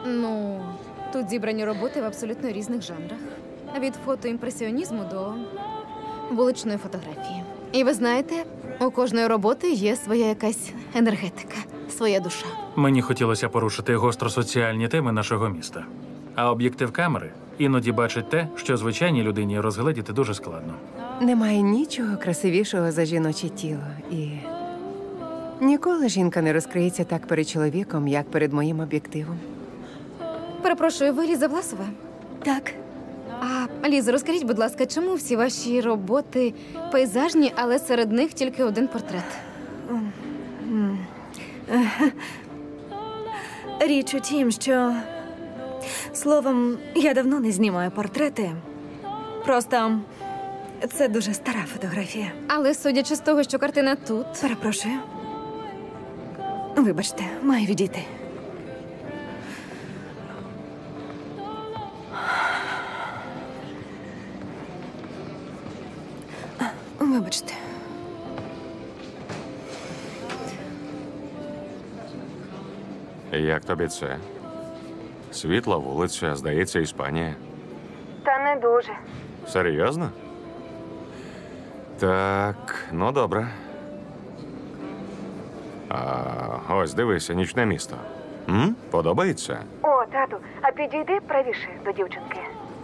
Ну, тут зібрані роботи в абсолютно різних жанрах. Від фотоімпресіонізму до вуличної фотографії. І ви знаєте, у кожної роботи є своя якась енергетика, своя душа. Мені хотілося порушити гостросоціальні теми нашого міста. А об'єктив камери іноді бачить те, що звичайній людині розгледіти дуже складно. Немає нічого красивішого за жіноче тіло. І ніколи жінка не розкриється так перед чоловіком, як перед моїм об'єктивом. Перепрошую, ви Ліза Власова? Так. А, Ліза, розкажіть, будь ласка, чому всі ваші роботи пейзажні, але серед них тільки один портрет? Річ у тім, що... Словом, я давно не знімаю портрети. Просто це дуже стара фотографія. Але судячи з того, що картина тут... Перепрошую. Вибачте, маю відійти. Вибачте. Як тобі це? Світла вулиця, здається, Іспанія. Та не дуже. Серйозно? Так, ну добре. Ось, дивися, нічне місто. Подобається? О, тату, а підійди правіше до дівчинки.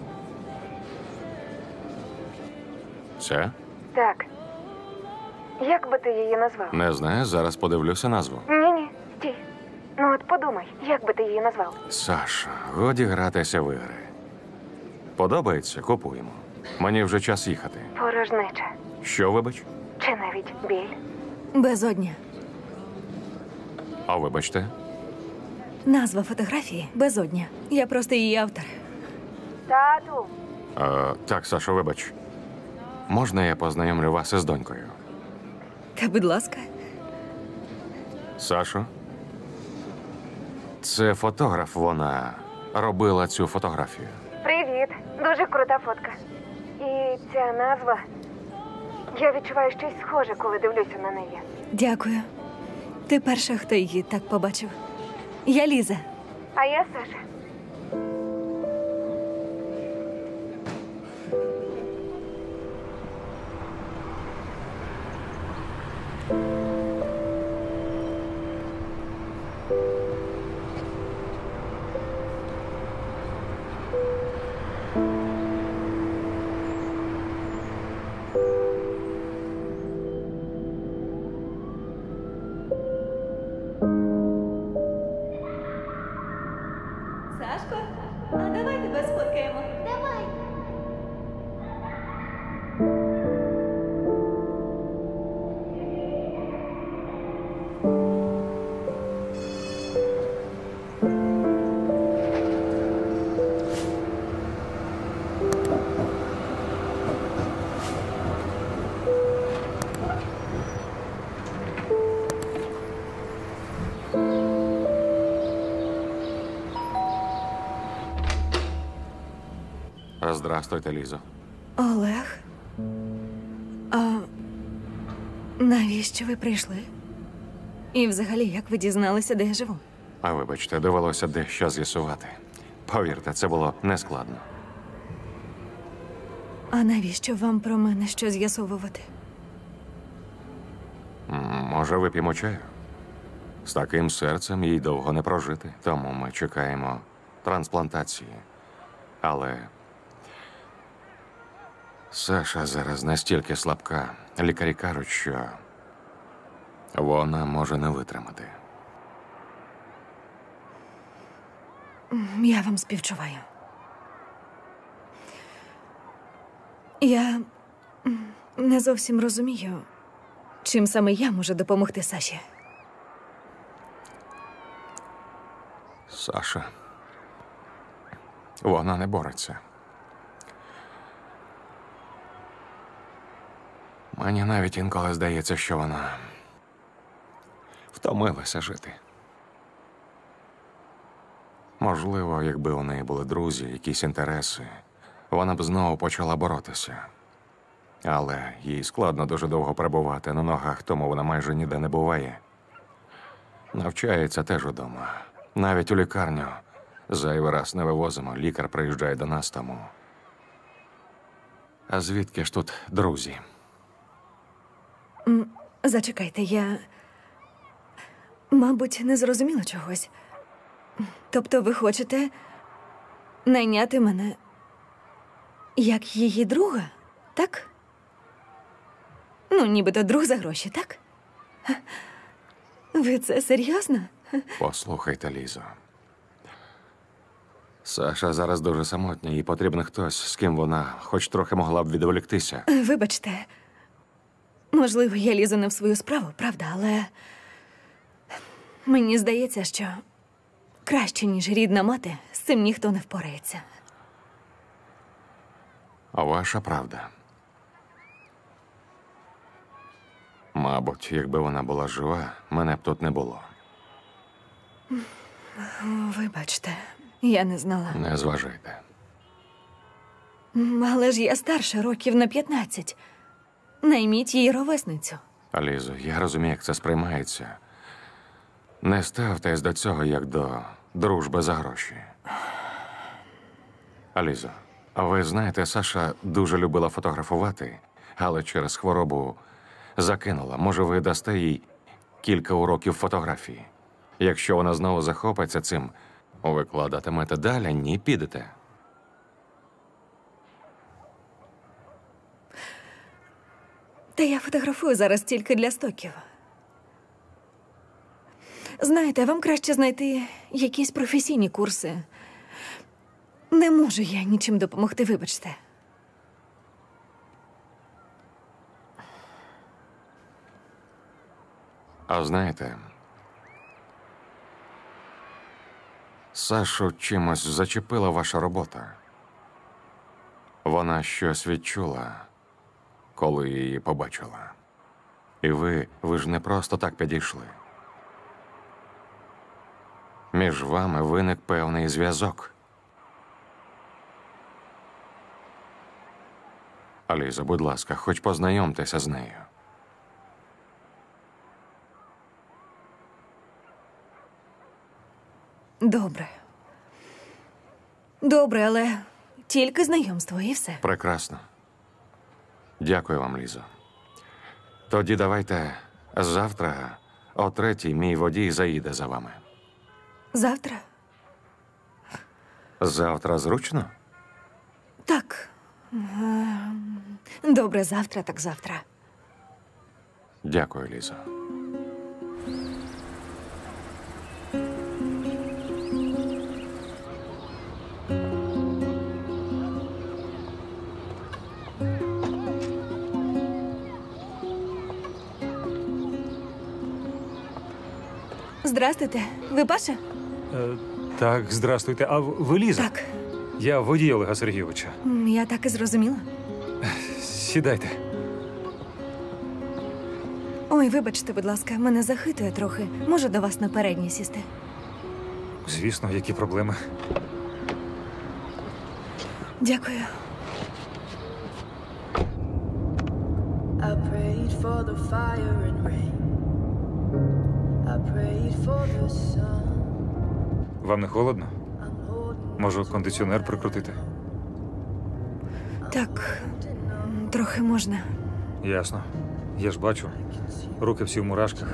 Це? Так. Як би ти її назвав? Не знаю, зараз подивлюся назву. Ні-ні, стій. Ну от подумай, як би ти її назвав? Саша, годі гратися в ігри. Подобається? Купуємо. Мені вже час їхати. Порожнеча. Що, вибач? Чи навіть біль? Безодня. А вибачте? Назва фотографії Безодня. Я просто її автор. Тату. Так, Сашо, вибач. Можна я познайомлю вас із донькою? Та будь ласка. Сашо? Це фотограф, вона робила цю фотографію. Привіт. Дуже крута фотка. І ця назва... Я відчуваю щось схоже, коли дивлюся на неї. Дякую. Ти перша, хто її так побачив. Я Ліза. А я Саша. Сашко, а давай тебе сфоткаємо. Давай. Здрастуйте, Лізо. Олег? А навіщо ви прийшли? І взагалі, як ви дізналися, де я живу? А вибачте, довелося дещо з'ясувати. Повірте, це було нескладно. А навіщо вам про мене що з'ясовувати? Може, вип'ємо чаю? З таким серцем їй довго не прожити, тому ми чекаємо трансплантації. Але Саша зараз настільки слабка. Лікарі кажуть, що вона може не витримати. Я вам співчуваю. Я не зовсім розумію, чим саме я можу допомогти Саші. Саша. Вона не бореться. Мені навіть інколи здається, що вона втомилася жити. Можливо, якби у неї були друзі, якісь інтереси, вона б знову почала боротися. Але їй складно дуже довго перебувати на ногах, тому вона майже ніде не буває. Навчається теж удома. Навіть у лікарню Зайвий раз не вивозимо, лікар приїжджає до нас тому. А звідки ж тут друзі? Зачекайте, я, мабуть, не зрозуміла чогось. Тобто ви хочете найняти мене як її друга, так? Ну, нібито друг за гроші, так? Ви це серйозно? Послухайте, Лізо. Саша зараз дуже самотня, їй потрібен хтось, з ким вона хоч трохи могла б відволіктися. Вибачте, можливо, я лізу не в свою справу, правда, але мені здається, що краще, ніж рідна мати, з цим ніхто не впорається. Ваша правда. Мабуть, якби вона була жива, мене б тут не було. Вибачте, я не знала. Не зважайте. Але ж я старша років на 15. Найміть її ровесницю. Лізо, я розумію, як це сприймається. Не ставтесь до цього, як до дружби за гроші. Лізо, а ви знаєте, Саша дуже любила фотографувати, але через хворобу закинула. Може, ви дасте їй кілька уроків фотографії? Якщо вона знову захопиться цим, викладатимете далі, ні, підете. Та я фотографую зараз тільки для стоків. Знаєте, вам краще знайти якісь професійні курси. Не можу я нічим допомогти, вибачте. А знаєте, Сашу чимось зачепила ваша робота. Вона щось відчула, коли її побачила. І ви ж не просто так підійшли. Між вами виник певний зв'язок. Аліза, будь ласка, хоч познайомтеся з нею. Добре. Добре, але тільки знайомство і все. Прекрасно. Дякую вам, Лізо. Тоді давайте завтра о 3:00 мій водій заїде за вами. Завтра? Завтра зручно? Так. Добре, завтра, так завтра. Дякую, Лізо. Здрастуйте. Ви Паша? Так, здрастуйте. А ви Ліза? Так. Я водій Олега Сергійовича. Я так і зрозуміла. Сідайте. Ой, вибачте, будь ласка, мене захитує трохи. Можу до вас на передній сісти? Звісно, які проблеми. Дякую. I prayed for the fire and rain. I prayed for the sun. Вам не холодно? Можу кондиціонер прикрутити? Так, трохи можна. Ясно. Я ж бачу. Руки всі в мурашках.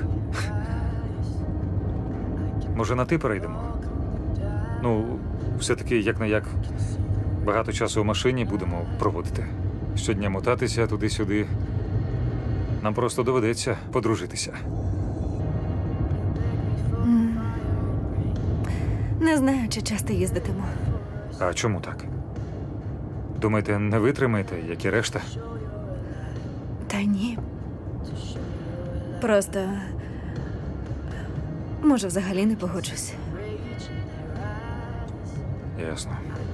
Може, на ти перейдемо? Ну, все-таки, як не як, багато часу у машині будемо проводити. Щодня мотатися туди-сюди. Нам просто доведеться подружитися. Не знаю, чи часто їздитиму. А чому так? Думаєте, не витримаєте, як і решта? Та ні. Просто, може, взагалі не погоджусь. Ясно.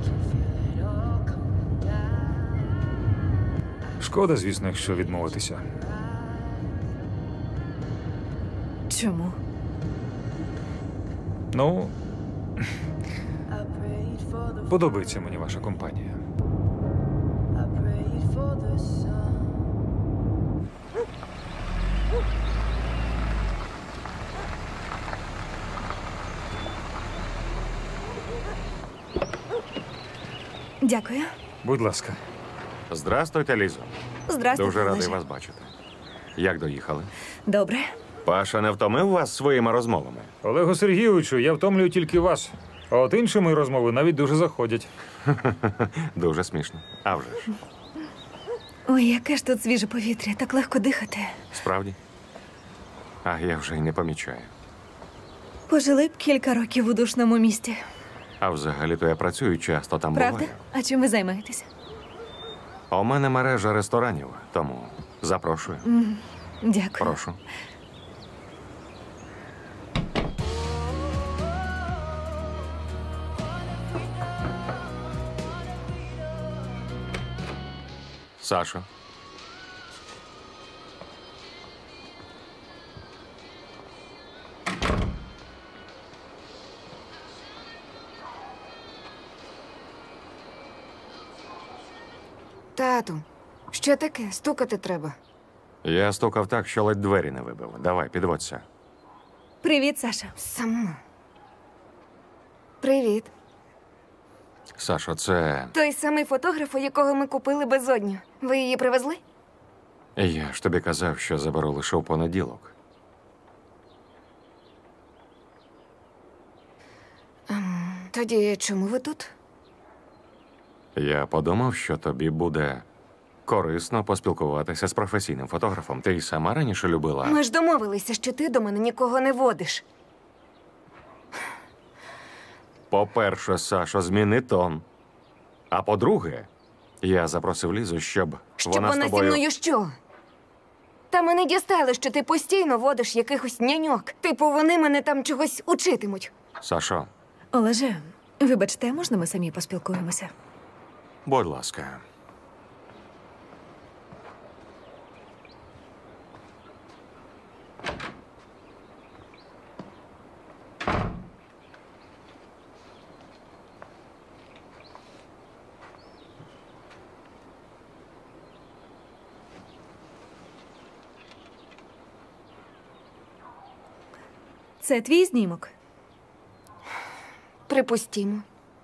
Шкода, звісно, якщо відмовитися. Чому? Ну, I prayed for the подобається мені ваша компанія. I prayed for the sun. Дякую. Будь ласка. Здрастуйте, Лізо. Здрастуйте, Дуже радий Олеже. вас бачити. Як доїхали? Добре. Паша не втомив вас своїми розмовами? Олегу Сергійовичу, я втомлюю тільки вас. А от іншими розмови навіть дуже заходять. Дуже смішно. А вже ж. Ой, яке ж тут свіже повітря, так легко дихати. Справді? А я вже й не помічаю. Пожили б кілька років у душному місті. А взагалі-то я працюю часто там Правда? буваю. А чим ви займаєтеся? У мене мережа ресторанів, тому запрошую. Дякую. Прошу. Сашо. Тату, що таке? Стукати треба. Я стукав так, що ледь двері не вибив. Давай, підводься. Привіт, Саша. Сама. Привіт. Сашо, це... Той самий фотограф, у якого ми купили безодню. Ви її привезли? Я ж тобі казав, що заберу лише в понеділок. Тоді чому ви тут? Я подумав, що тобі буде корисно поспілкуватися з професійним фотографом. Ти й сама раніше любила. Ми ж домовилися, що ти до мене нікого не водиш. По-перше, Сашо, зміни тон. А по-друге, я запросив Лізу, щоб вона з зі тобою... мною що? Та мене дістали, що ти постійно водиш якихось няньок. Типу, вони мене там чогось учитимуть. Сашо, Олеже, вибачте, можна ми самі поспілкуємося? будь ласка. Це твій знімок? Припустімо.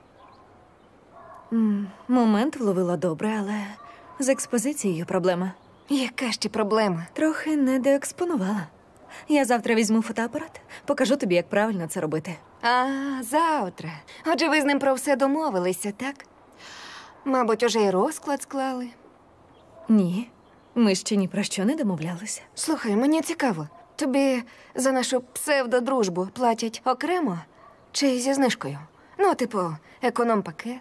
Момент вловила добре, але з експозицією проблема. Яка ще проблема? Трохи недоекспонувала. Я завтра візьму фотоапарат, покажу тобі, як правильно це робити. А, завтра. Отже, ви з ним про все домовилися, так? Мабуть, уже й розклад склали. Ні, ми ще ні про що не домовлялися. Слухай, мені цікаво. Тобі за нашу псевдодружбу платять окремо чи зі знижкою? Ну, типу, економ-пакет.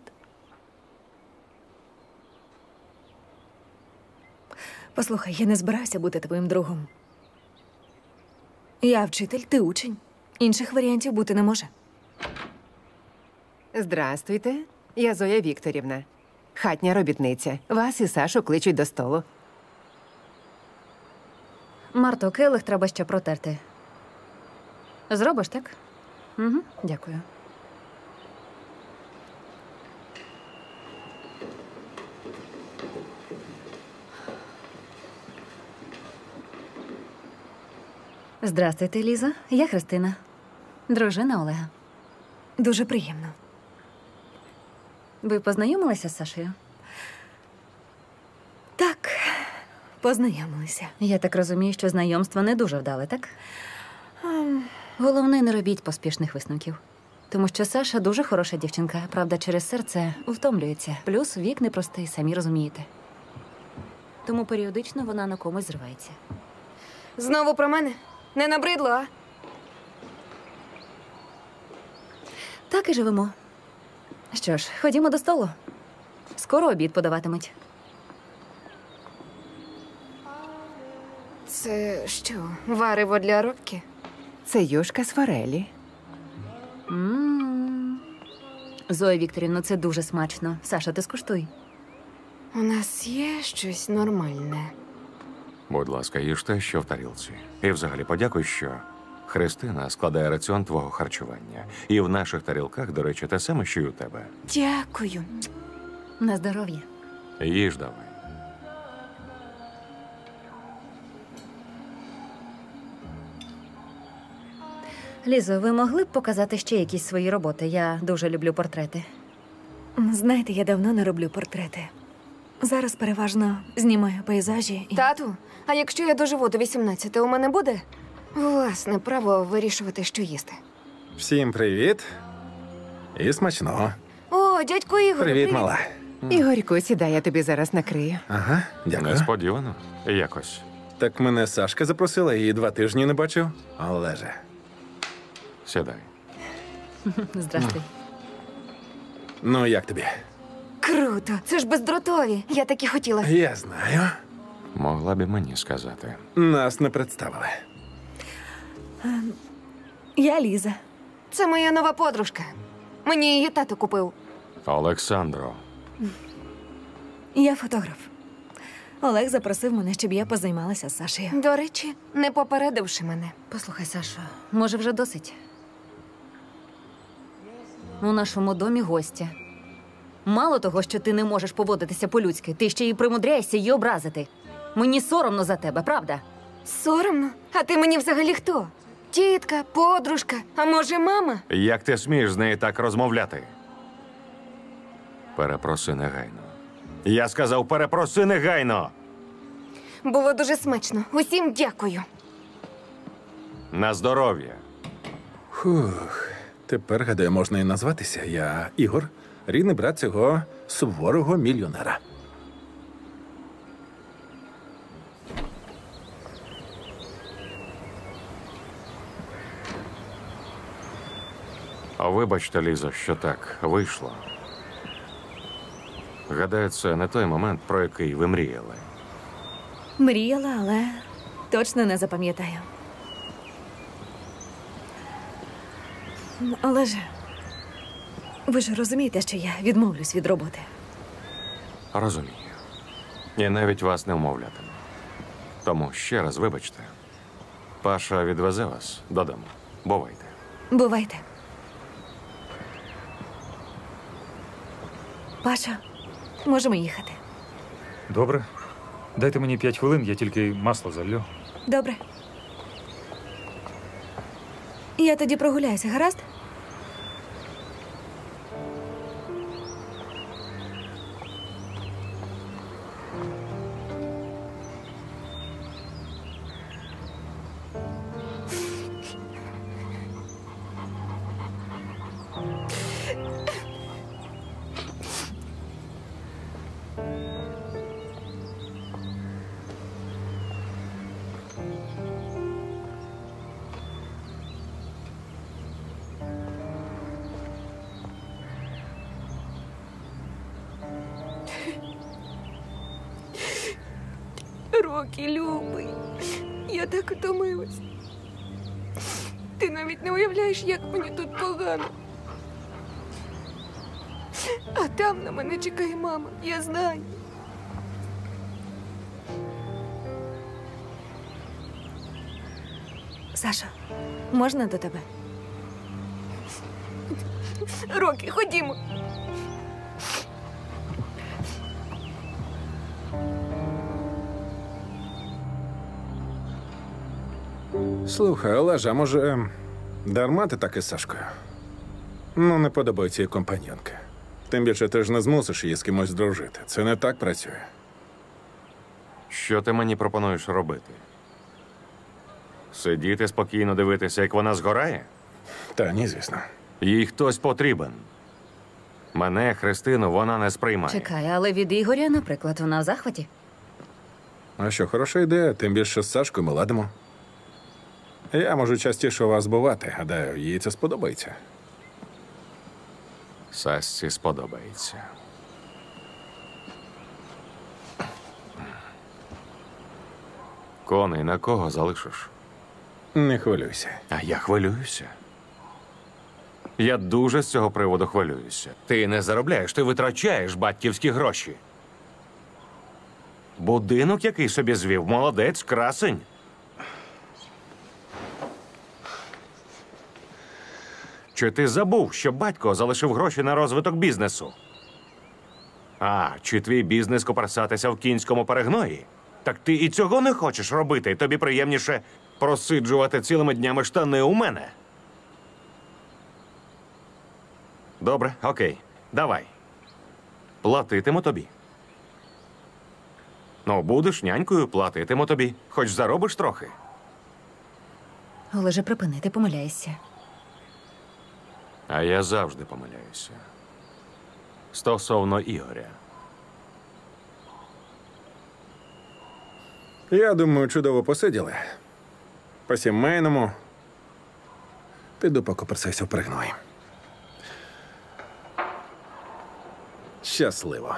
Послухай, я не збираюся бути твоїм другом. Я вчитель, ти учень. Інших варіантів бути не може. Здрастуйте, я Зоя Вікторівна, хатня робітниця. Вас і Сашу кличуть до столу. Марто, келих треба ще протерти. Зробиш, так? Угу, дякую. Здрастуйте, Ліза. Я Христина. Дружина Олега. Дуже приємно. Ви познайомилися з Сашею? Так, познайомилися. Я так розумію, що знайомство не дуже вдале, так? Головне, не робіть поспішних висновків. Тому що Саша дуже хороша дівчинка, правда, через серце втомлюється. Плюс вік непростий, самі розумієте. Тому періодично вона на комусь зривається. Знову про мене? Не набридло, а? Так і живемо. Що ж, ходімо до столу. Скоро обід подаватимуть. Це що, варево для робки? Це юшка з форелі. Зоя Вікторівна, це дуже смачно. Саша, ти скуштуй. У нас є щось нормальне. Будь ласка, їж те, що в тарілці. І взагалі подякуй, що Христина складає раціон твого харчування. І в наших тарілках, до речі, те саме, що й у тебе. Дякую. На здоров'я. Їж давай. Лізо, ви могли б показати ще якісь свої роботи? Я дуже люблю портрети. Знаєте, я давно не роблю портрети. Зараз переважно знімаю пейзажі і... Тату, а якщо я доживу до 18, у мене буде власне право вирішувати, що їсти? Всім привіт. І смачного. О, дядько Ігор, Привіт, мала. Ігорьку, сідай, я тобі зараз накрию. Ага, дякую. Несподівано. Якось. Так мене Сашка запросила, її 2 тижні не бачив. Олеже. Сідай. Здрастуй. Ну, як тобі? Круто, це ж бездротові. Я так і хотіла. Я знаю. Могла б і мені сказати. Нас не представили. Я Ліза. Це моя нова подружка. Мені її тато купив. Олександро. Я фотограф. Олег запросив мене, щоб я позаймалася з Сашею. До речі, не попередивши мене. Послухай, Сашо, може вже досить? У нашому домі гостя. Мало того, що ти не можеш поводитися по-людськи, ти ще й примудряєшся її образити. Мені соромно за тебе, правда? Соромно? А ти мені взагалі хто? Тітка, подружка, а може мама? Як ти смієш з нею так розмовляти? Перепроси негайно. Я сказав, перепроси негайно! Було дуже смачно. Усім дякую. На здоров'я. Фух. Тепер, гадаю, можна і назватися. Я Ігор, рідний брат цього суворого мільйонера. Вибачте, Лізо, що так вийшло. Гадаю, це не той момент, про який ви мріяли. Мріяла, але точно не запам'ятаю. Олеже, ви ж розумієте, що я відмовлюсь від роботи. Розумію. І навіть вас не вмовлятиму. Тому ще раз вибачте. Паша відвезе вас додому. Бувайте. Бувайте. Паша, можемо їхати. Добре. Дайте мені 5 хвилин, я тільки масло залью. Добре. Я тоді прогуляюся, гаразд? Рокі, любий, я так втомилась. Ти навіть не уявляєш, як мені тут погано. А там на мене чекає мама, я знаю. Саша, можна до тебе? Рокі, ходімо. Слухай, Олеже, а може, дарма ти так із Сашкою? Ну, не подобається її компаньонка. Тим більше ти ж не змусиш її з кимось дружити. Це не так працює. Що ти мені пропонуєш робити? Сидіти спокійно дивитися, як вона згорає? Та ні, звісно. Їй хтось потрібен. Мене, Христину, вона не сприймає. Чекай, але від Ігоря, наприклад, вона в захваті. А що, хороша ідея, тим більше з Сашкою ми ладимо. Я можу частіше у вас бувати, гадаю, їй це сподобається. Сасці сподобається. Коней на кого залишиш? Не хвилюйся. А я хвилююся. Я дуже з цього приводу хвилююся. Ти не заробляєш, ти витрачаєш батьківські гроші. Будинок, який собі звів, молодець, красень. Чи ти забув, що батько залишив гроші на розвиток бізнесу? А, чи твій бізнес копарсатися в кінському перегної? Так ти і цього не хочеш робити, тобі приємніше просиджувати цілими днями штани у мене. Добре, окей, давай. Платитиму тобі. Ну, будеш нянькою, платитиму тобі. Хоч заробиш трохи. Олеже, припини, ти помиляєшся. А я завжди помиляюся. Стосовно Ігоря. Я думаю, чудово посиділи. По-сімейному. Піду поки процесів пригнуй. Щасливо.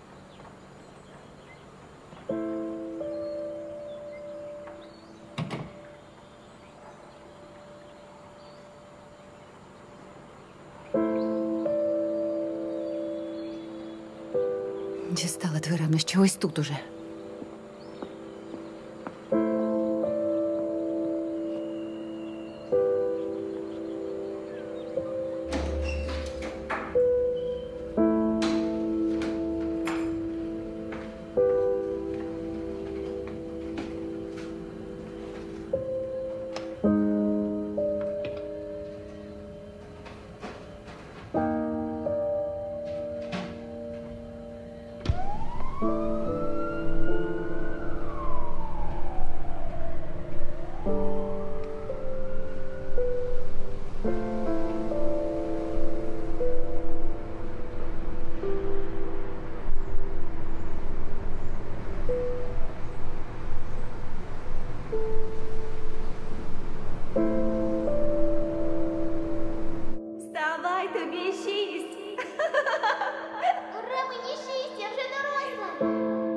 Дістали твої ревнощі ось тут уже. Вставай, тобі 6. Ура, мені 6, я вже доросла.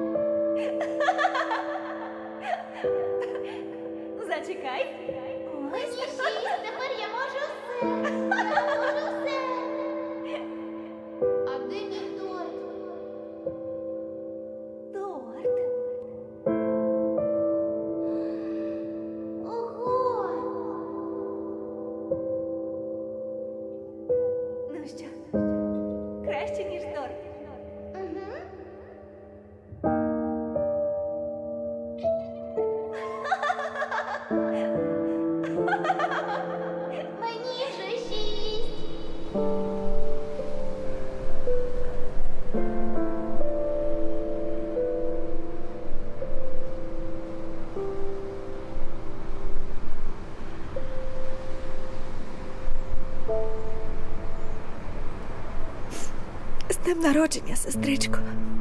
Зачекай. Мені 6, тепер я можу все. Я можу все. А де мій торт? Торт. Ого! Ну що, краще, ніж торт. Угу. Мені вже 6. З днем народження, сестричко.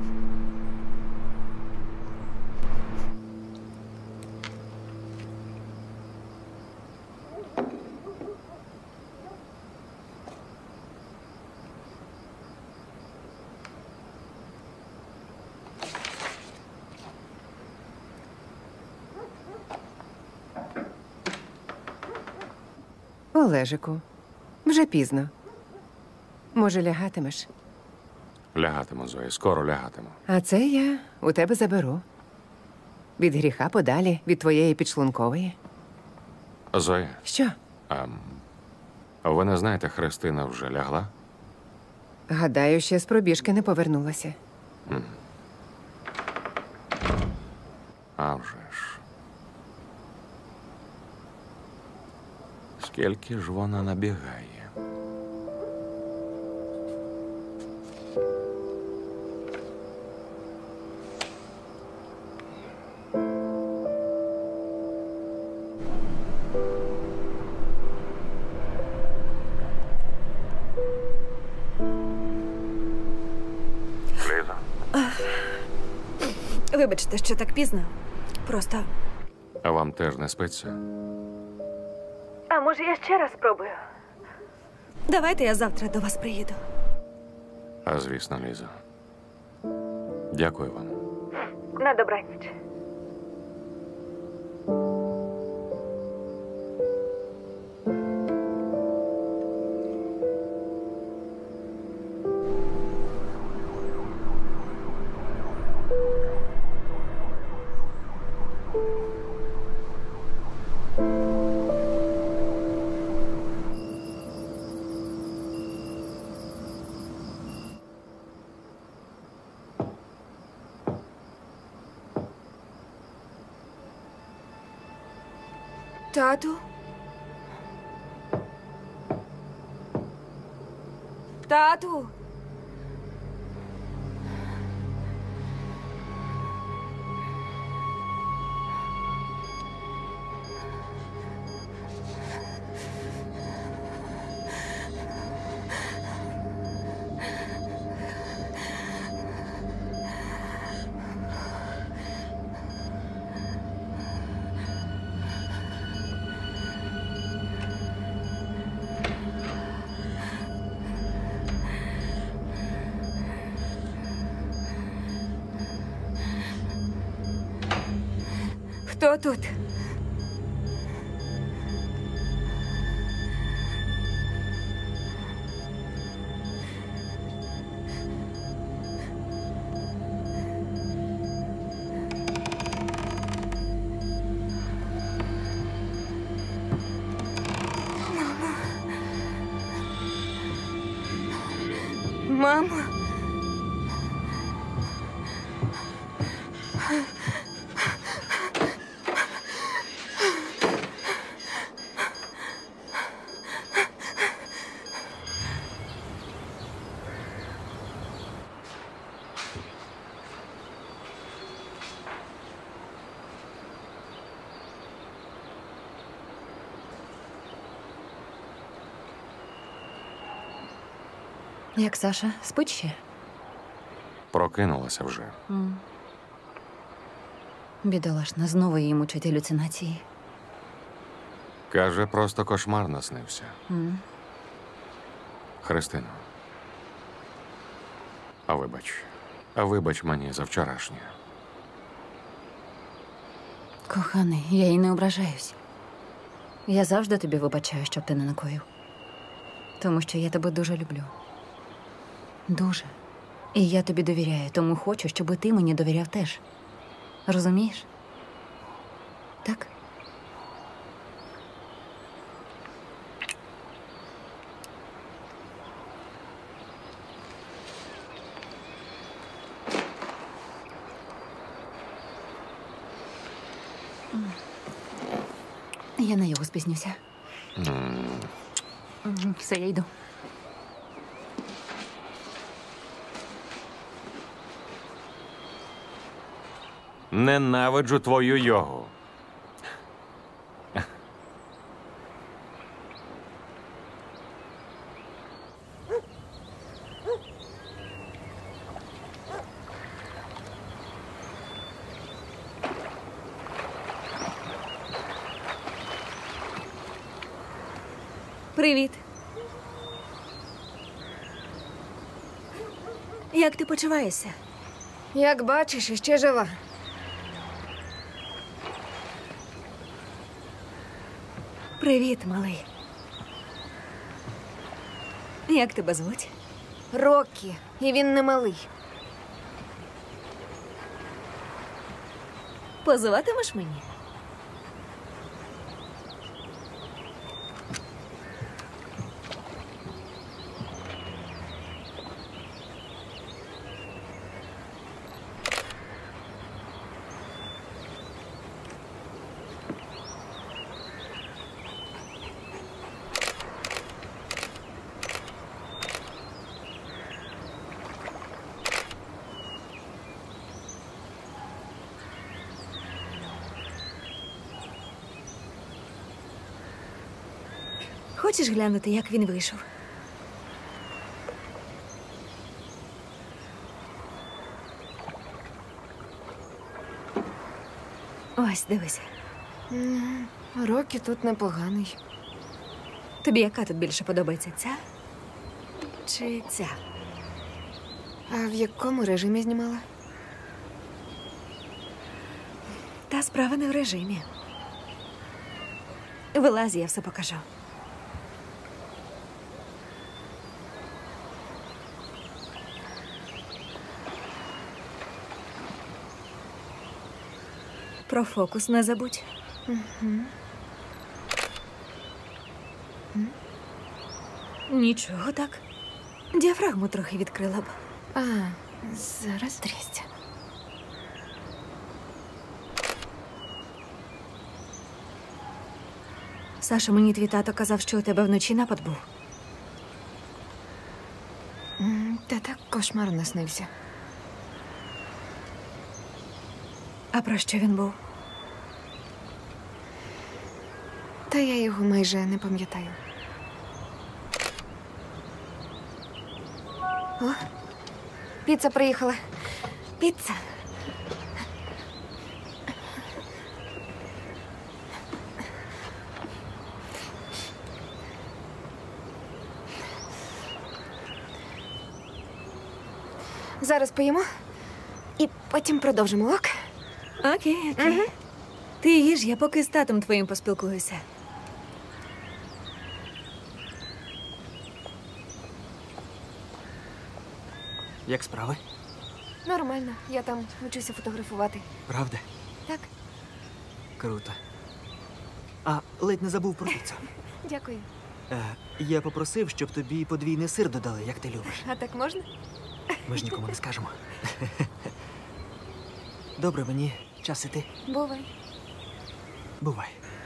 Олежику, вже пізно. Може, лягатимеш? Лягатиму, Зоя, скоро лягатиму. А це я у тебе заберу. Від гріха подалі, від твоєї підшлункової. Зоя, Що? ви не знаєте, Христина вже лягла? Гадаю, ще з пробіжки не повернулася. А вже ж. Скільки ж вона набігає? Ліза, Вибачте, що так пізно. Просто. а вам теж не спиться? А може, я ще раз спробую? Давайте я завтра до вас приїду. А звісно, Ліза. Дякую вам. На добраніч. Тату? Тату? Хто тут? Мамо. Як Саша? Спить ще? Прокинулася вже. Бідолашна, знову її мучать галюцинації. Каже, просто кошмар наснився. Христино. А вибач мені за вчорашнє. Коханий, я їй не ображаюсь. Я завжди тобі вибачаю, щоб ти не накоїв. Тому що я тебе дуже люблю. Дуже. І я тобі довіряю, тому хочу, щоб ти мені довіряв теж. Розумієш? Так? Я на його спізнюся. Все, я йду. Ненавиджу твою йогу. Привіт. Як ти почуваєшся? Як бачиш, іще жива. Привіт, малий. Як тебе звуть? Рокі, і він не малий. Позиватимеш мені? Хочеш глянути, як він вийшов? Ось, дивися. Рокі тут непоганий. Тобі яка тут більше подобається? Ця? Чи ця? А в якому режимі знімала? Та справа не в режимі. Вилазь, я все покажу. Про фокус не забудь. Нічого так. Діафрагму трохи відкрила б. Зараз трясся. Саша, мені твій тато казав, що у тебе вночі напад був. Та так кошмар наснився. А про що він був? Та я його майже не пам'ятаю. О, піца приїхала. Піца. Зараз поїмо і потім продовжимо, ок? Окей. Ти їж, я поки з татом твоїм поспілкуюся. Як справи? Нормально, я там вчуся фотографувати. Правда? Так, Круто. А, ледь не забув про піцу. дякую. Я попросив, щоб тобі подвійний сир додали, як ти любиш. А так можна? Ми ж нікому не скажемо. Добре, мені час іти. Бувай. Бувай.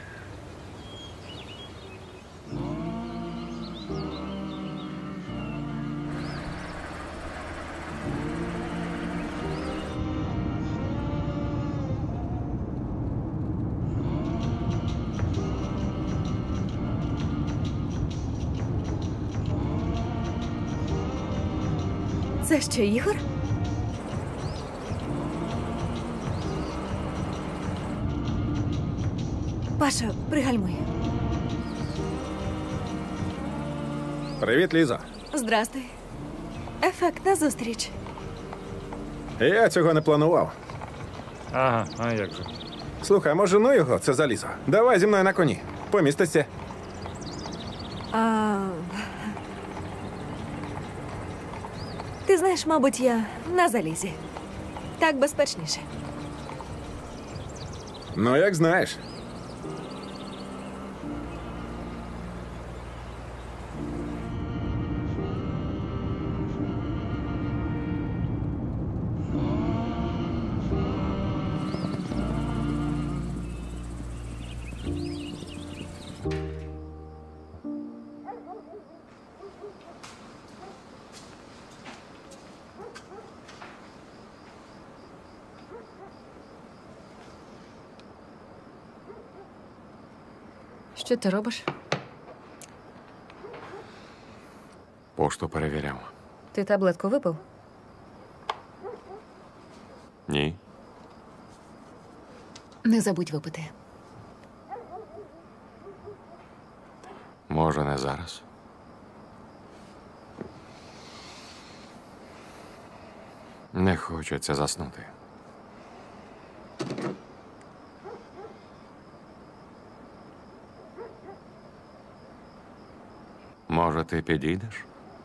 Це що, Ігор? Паша, пригальмуй. Привіт, Ліза. Здрастуй. Ефектна зустріч. Я цього не планував. Ага, а як же? Слухай, може, ну його, це залізо. Давай зі мною на коні. Помістися. Ти знаєш, мабуть, я на залізі. Так безпечніше. Ну, як знаєш. Що ти робиш? Пошту перевіряв. Ти таблетку випив? Ні. Не забудь випити. Може, не зараз. Не хочеться заснути. Може, ти підійдеш?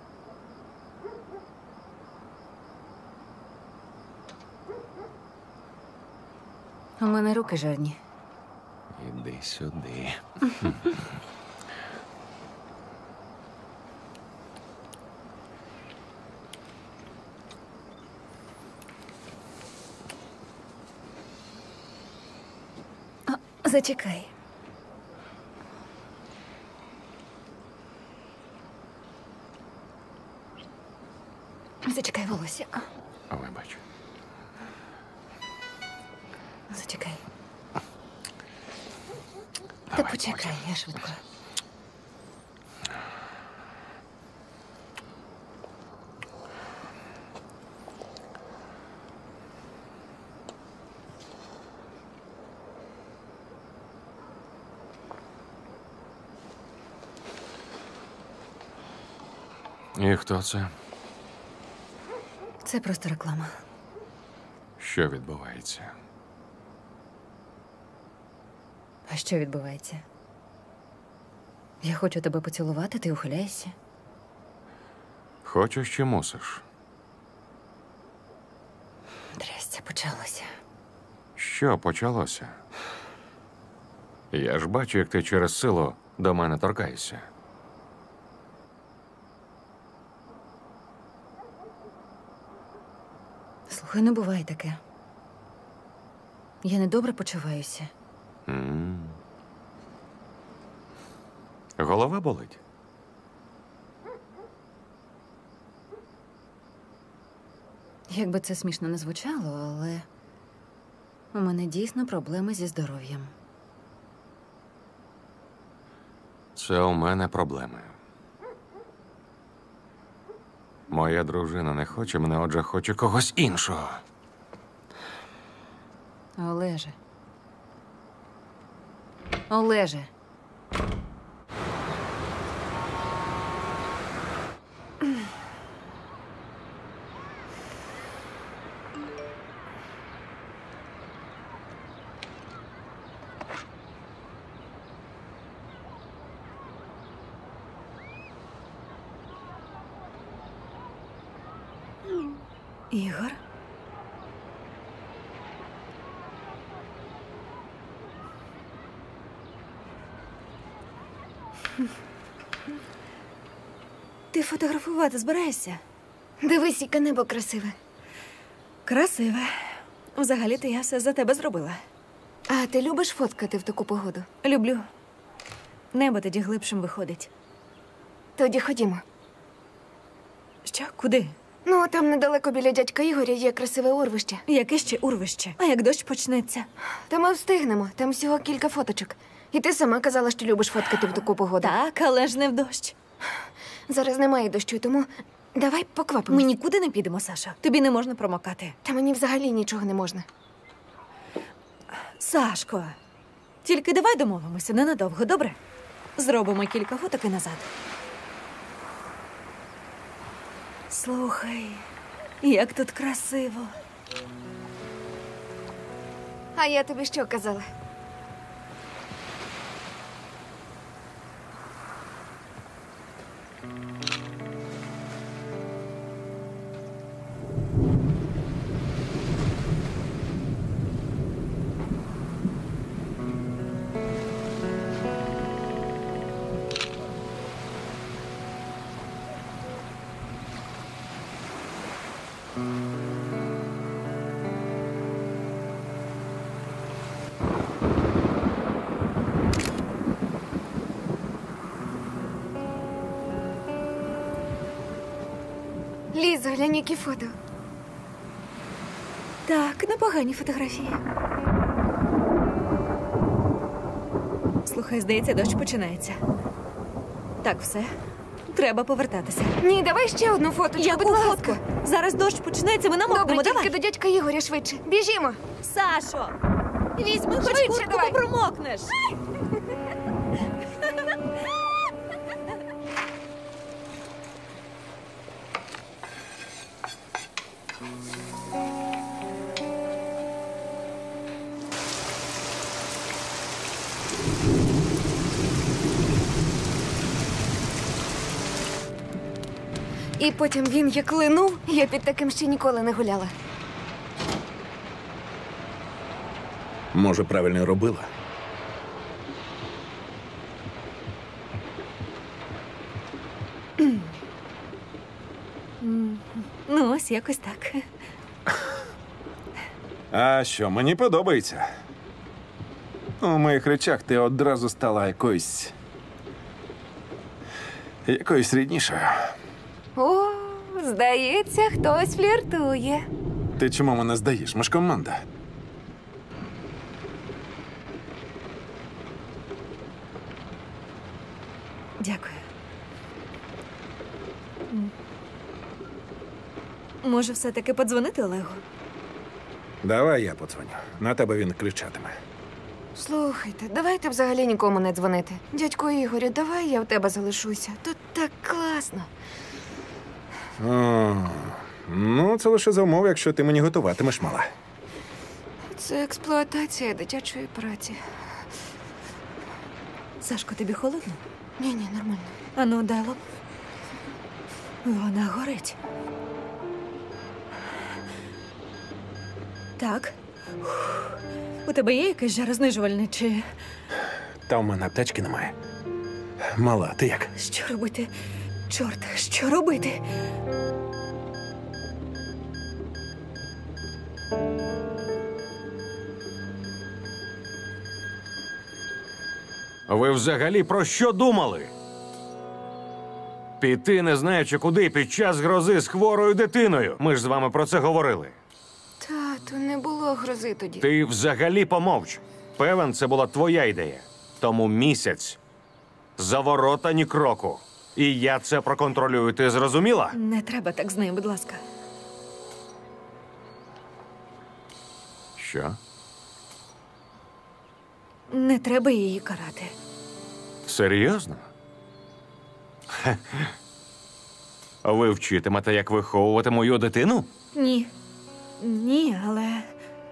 У мене руки жирні. Іди сюди. Зачекай. Зачекай, волосся. Вибач. Зачекай. Та почекай, я швидко. І хто це? Це просто реклама. Що відбувається? А що відбувається? Я хочу тебе поцілувати, ти ухиляєшся. Хочеш чи мусиш? Трясця, почалося. Що почалося? Я ж бачу, як ти через силу до мене торкаєшся. Слухай, не буває таке. Я недобре почуваюся. Голова болить? Як би це смішно не звучало, але у мене дійсно проблеми зі здоров'ям. Це у мене проблеми. Моя дружина не хоче мене, отже, хоче когось іншого. Олеже. Олеже. Ігор? Ти фотографувати збираєшся? Дивись, яке небо красиве. Красиве. Взагалі-то я все за тебе зробила. А ти любиш фоткати в таку погоду? Люблю. Небо тоді глибшим виходить. Тоді ходімо. Що? Куди? Ну, там недалеко біля дядька Ігоря є красиве урвище. Яке ще урвище? А як дощ почнеться? Та ми встигнемо. Там всього кілька фоточок. І ти сама казала, що любиш фоткати в таку погоду. Так, але ж не в дощ. Зараз немає дощу, тому давай поквапимось. Ми нікуди не підемо, Саша. Тобі не можна промокати. Та мені взагалі нічого не можна. Сашко, тільки давай домовимося ненадовго, добре? Зробимо кілька фоток і назад. Слухай, як тут красиво. А я тобі що казала? Лізо, глянь, які фото. Так, непогані фотографії. Слухай, здається, дощ починається. Так, все. Треба повертатися. Ні, давай ще одну фоточку, Яку будь ласка. фотку? Зараз дощ починається, ми намокнемо, Добре, давай. тільки до дядька Ігоря швидше. Біжімо. Сашо, візьми хоч Швидше куртку, давай. бо промокнеш. І потім він як линув, я під таким ще ніколи не гуляла. Може, правильно робила? Ну, ось якось так. А що, мені подобається. У моїх речах ти одразу стала якоюсь ріднішою. О, здається, хтось фліртує. Ти чому мене здаєш? Ми ж команда. Дякую. Може, все-таки подзвонити Олегу? Давай я подзвоню. На тебе він кричатиме. Слухайте, давайте взагалі нікому не дзвонити. Дядьку Ігорю, давай я в тебе залишуся. Тут так класно. О, ну, це лише за умови, якщо ти мені готуватимеш, мала. Це експлуатація дитячої праці. Сашко, тобі холодно? Ні, нормально. Ану, дай лоб. Вона горить. Так. У тебе є якесь жарознижувальне чи... Та в мене аптечки немає. Мала, ти як? Що робити? Чорт, що робити? Ви взагалі про що думали? Піти, не знаючи куди, під час грози з хворою дитиною. Ми ж з вами про це говорили. Тату, не було грози тоді. Ти взагалі помовч. Певен, це була твоя ідея. Тому місяць. За ворота ні кроку. І я це проконтролюю. Ти зрозуміла? Не треба так з нею, будь ласка. Що? Не треба її карати. Серйозно? Хе. Ви вчитимете, як виховувати мою дитину? Ні. Ні, але...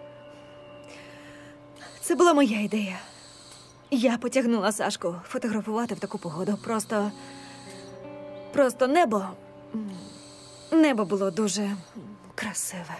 Це була моя ідея. Я потягнула Сашку фотографувати в таку погоду. Просто небо Небо було дуже красиве.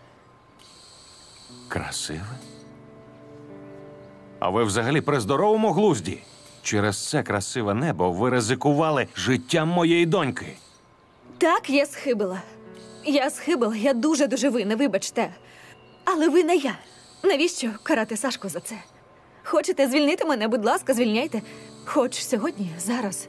Красиве? А ви взагалі при здоровому глузді? Через це красиве небо ви ризикували життям моєї доньки. Так, я схибила. Я дуже-дуже винна, вибачте. Але винна я. Навіщо карати Сашку за це? Хочете звільнити мене, будь ласка, звільняйте. Хоч сьогодні, зараз.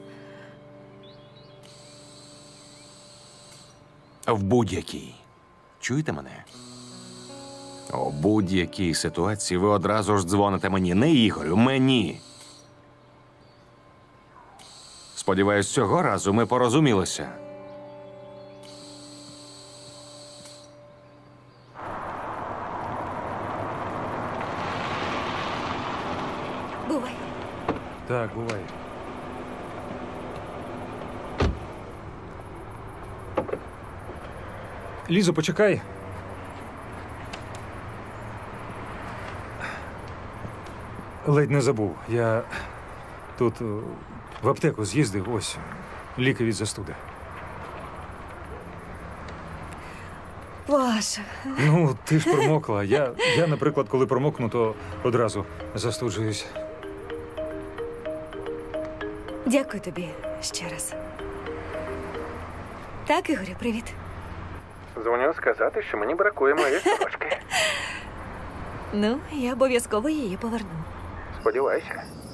В будь-якій. Чуєте мене? У будь-якій ситуації ви одразу ж дзвоните мені. Не Ігорю, мені. Сподіваюсь, цього разу ми порозумілися. Бувай. Так, буває. Лізо, почекай. Ледь не забув. Я тут в аптеку з'їздив, ось, ліки від застуди. Паша. Ну, ти ж промокла. Я, наприклад, коли промокну, то одразу застуджуюсь. Дякую тобі ще раз. Так, Ігорю, привіт. Дзвоню сказати, що мені бракує моєї сорочки. Ну, я обов'язково її поверну. Сподівайся.